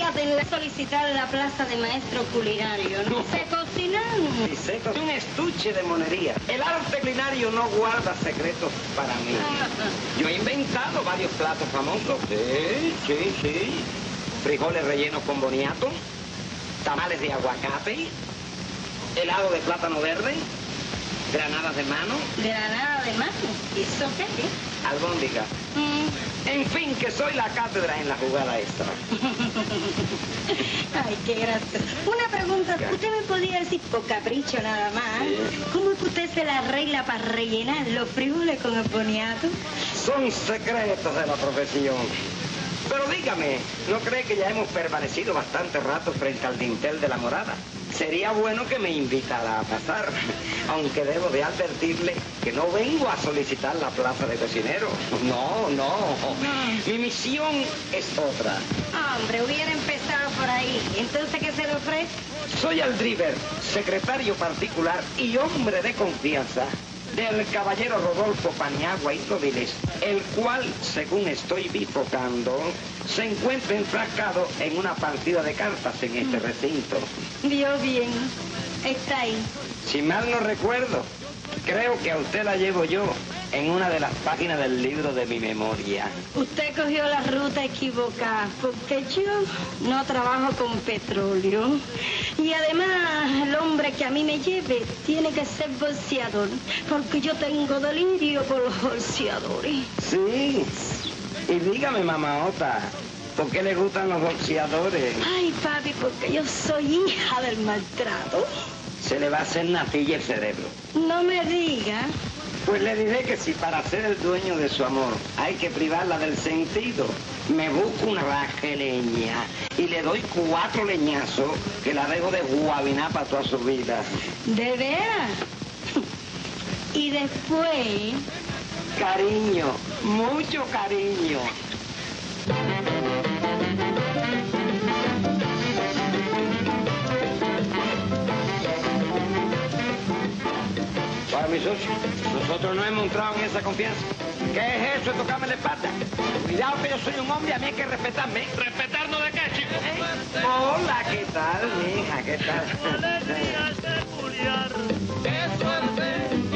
de solicitar la plaza de maestro culinario. No sé cocinar. Sí, sé cocinar. Un estuche de monería. El arte culinario no guarda secretos para mí. Yo he inventado varios platos famosos. Sí. Frijoles rellenos con boniato, tamales de aguacate, helado de plátano verde, granadas de mano. ¿Granada de mano? ¿Eso qué? Albóndiga. En fin, que soy la cátedra en la jugada extra. Ay, qué gracioso. Una pregunta, ¿usted me podría decir, por capricho nada más, cómo es que usted se la arregla para rellenar los frijoles con el boniato? Son secretos de la profesión. Pero dígame, ¿no cree que ya hemos permanecido bastante rato frente al dintel de la morada? Sería bueno que me invitara a pasar, aunque debo de advertirle que no vengo a solicitar la plaza de cocinero. No. Mi misión es otra. Hombre, hubiera empezado por ahí. ¿Entonces qué se le ofrece? Soy el driver, secretario particular y hombre de confianza del caballero Rodolfo Paniagua y Todiles, el cual, según estoy bifocando, se encuentra enfrascado en una partida de cartas en este recinto. Vio bien. Está ahí. Si mal no recuerdo, creo que a usted la llevo yo en una de las páginas del libro de mi memoria. Usted cogió la ruta equivocada, porque yo no trabajo con petróleo. Y además, el hombre que a mí me lleve tiene que ser bolseador, porque yo tengo delirio por los bolseadores. Sí. Y dígame, mamaota, ¿por qué le gustan los bolseadores? Ay, papi, porque yo soy hija del maltrato. Se le va a hacer natilla el cerebro. No me diga. Pues le diré que si para ser el dueño de su amor hay que privarla del sentido, me busco una raja de leña y le doy 4 leñazos que la dejo de guabinar para toda su vida. ¿De veras? Y después... Cariño, mucho cariño. Para mi socio, nosotros no hemos entrado en esa confianza. ¿Qué es eso de tocarme la espalda? Cuidado que yo soy un hombre, a mí hay que respetarme. ¿Respetarnos de qué, chico? Hola, ¿qué tal, mija? ¿Qué tal? Alegrías de Julián, qué suerte.